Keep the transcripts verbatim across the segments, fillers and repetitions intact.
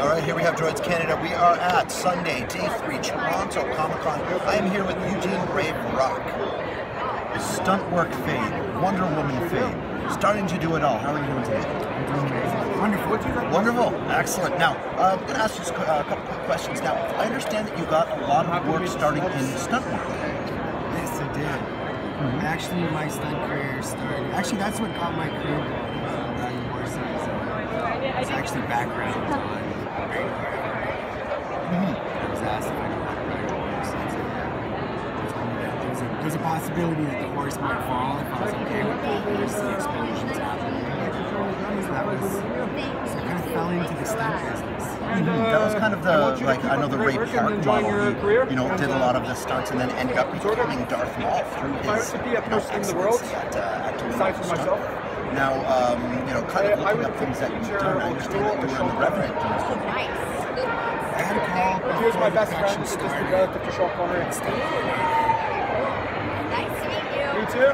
All right, here we have Droids Canada. We are at Sunday, day three, Toronto Comic Con. I am here with Eugene Brave Rock. Stunt work fade, Wonder Woman fade, starting to do it all. How are you doing today? I'm doing amazing. Wonderful. Wonderful. Excellent. Now, uh, I'm going to ask you a couple quick questions. Now, I understand that you got a lot of work starting in stunt work. Yes, I did. Mm-hmm. Actually, my stunt career started. Actually, that's what got my career going. Uh, riding horses. Uh, it's actually background on radar. Mm-hmm. I was asked if I knew how to ride a horse. And so, they told me that there was, a, there was a possibility that the horse might fall if I was okay with that. There's the explosions happening. So that was. So I kind of fell into the stunt business. Mm-hmm. That was kind of the, like, I know the Ray Park model, who, you know, did a lot of the stunts and then ended up becoming Darth Maul through his, you know, excellence at, uh, at doing all the stuff. Now, um, you know, kind of looking up things that you've done, I understand that you were in the Revenant. Nice. I had a call. Here's my best friend, just the relative to Sean Connery. Nice to meet you. You too?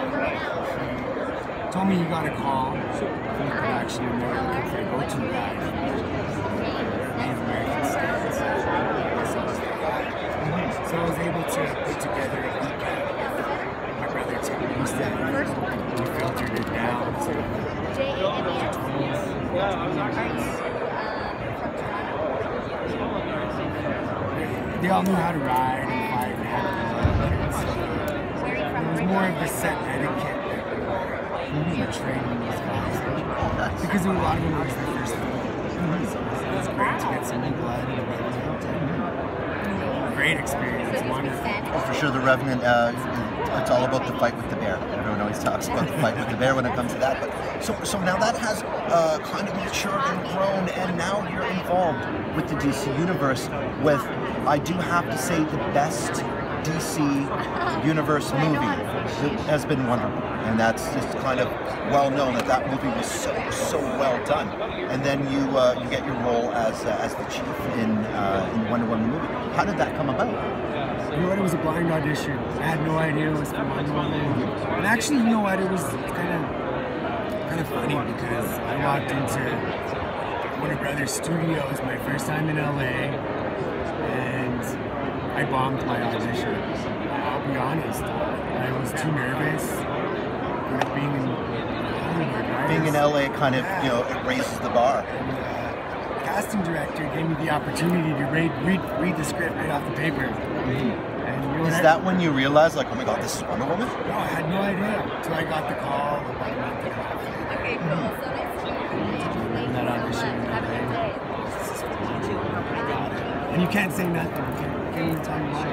Told me you got a call from the production and they were looking for a go-to guy for Native American Stunt. So I was able to put together a recap. My brother Tim used that. We filtered it down to they all knew how to ride and fight and have so it was more of the set etiquette that we were training these guys. Because a lot of them was the first film. So it was great to get some new blood in the Revenant. Great experience, wonderful. Oh, for sure, the Revenant, uh, it's all about the fight with the bear. Everyone always talks about the fight with the bear when it comes to that. But so, so now that has uh, kind of matured and grown, and now you're involved with the D C universe with, I do have to say, the best D C universe movie has been Wonder Woman. And that's just kind of well known that that movie was so, so well done. And then you uh, you get your role as uh, as the chief in uh, in Wonder Woman movie. How did that come about? You know what? It was a blind audition. I had no idea it was for Wonder Woman. And actually, you know what? It was kind of kind of funny because I walked into Warner Brothers Studios my first time in L A, and I bombed my audition. I'll be honest. I was too nervous. You know, being in Hollywood, right? Being in L A kind of, you know, it raises the bar. And, uh, the casting director gave me the opportunity to read read, read the script right off the paper. Mm-hmm. And you know, is I, that when you realized, like, oh my God, this is Wonder Woman? No, I had no idea until I got the call about a month and a half later. Okay, cool. So nice to meet you. And that audition, Have a good day. I got it. And you can't say nothing. You can't, you can't even tell me why.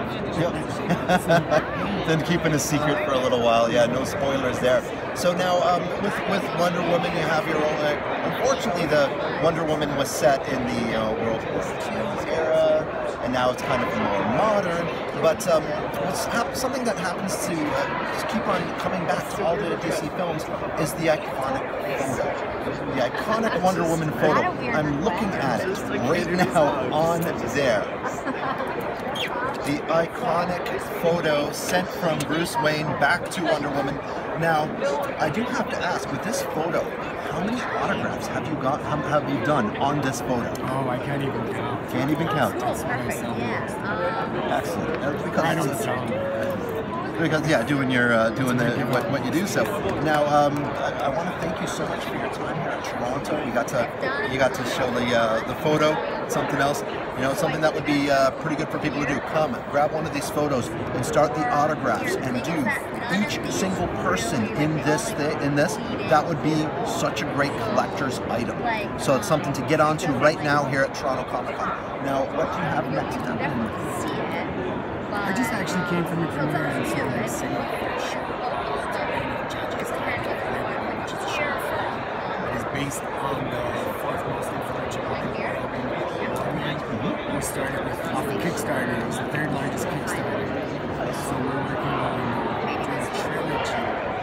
Then keeping a secret for a little while. Yeah, no spoilers there. So now, um, with with Wonder Woman, you have your own. Uh, unfortunately, the Wonder Woman was set in the uh, World War Two era, and now it's kind of more modern. But um, what's hap something that happens to uh, just keep on coming back to all the D C films is the iconic photo. The iconic Wonder Woman photo. I'm looking at it right now on there. The iconic photo sent from Bruce Wayne back to Wonder Woman. Now, I do have to ask, with this photo, how many autographs have you got? Have, have you done on this photo? Oh, I can't even count. Can't even count. Cool, perfect, yeah. Excellent. Uh, because I don't it's- know. Because yeah, doing your uh, doing the what, what you do. So now, um, I, I want to thank you so much for your time here at Toronto. You got to you got to show the uh, the photo. Something else, you know, something that would be uh, pretty good for people to do. Come, grab one of these photos and start the autographs and do each single person in this th in this. That would be such a great collector's item. So it's something to get onto right now here at Toronto Comic Con. Now, what do you have next time? I just actually came from a premiere in Salt Lake City for a show called Judges Guide to Revenant, which is a short film that is based on the fourth most influential book in the world, Revenant. We started with off the Kickstarter. It was the third largest Kickstarter. So we're working on doing a trilogy.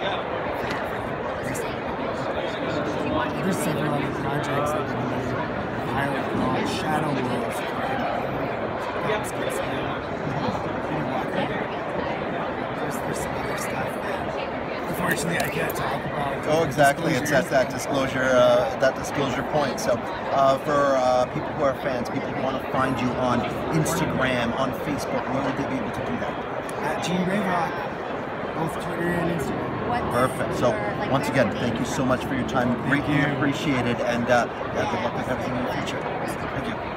There's several other projects that we've made. A pilot called Shadow Wolf. Gal Gadot. There's, there's some other stuff that, unfortunately, I can't talk about it. Oh, exactly. It's at that disclosure, uh, that disclosure point. So, uh, for uh, people who are fans, people who want to find you on Instagram, on Facebook, where would they be able to do that? At Eugene Brave Rock, both Twitter and Instagram. What's Perfect. So, your, like, once again, thank you recommendation? so much for your time. Greatly you. appreciated, and uh, yeah, good luck with everything in the future. Thank you.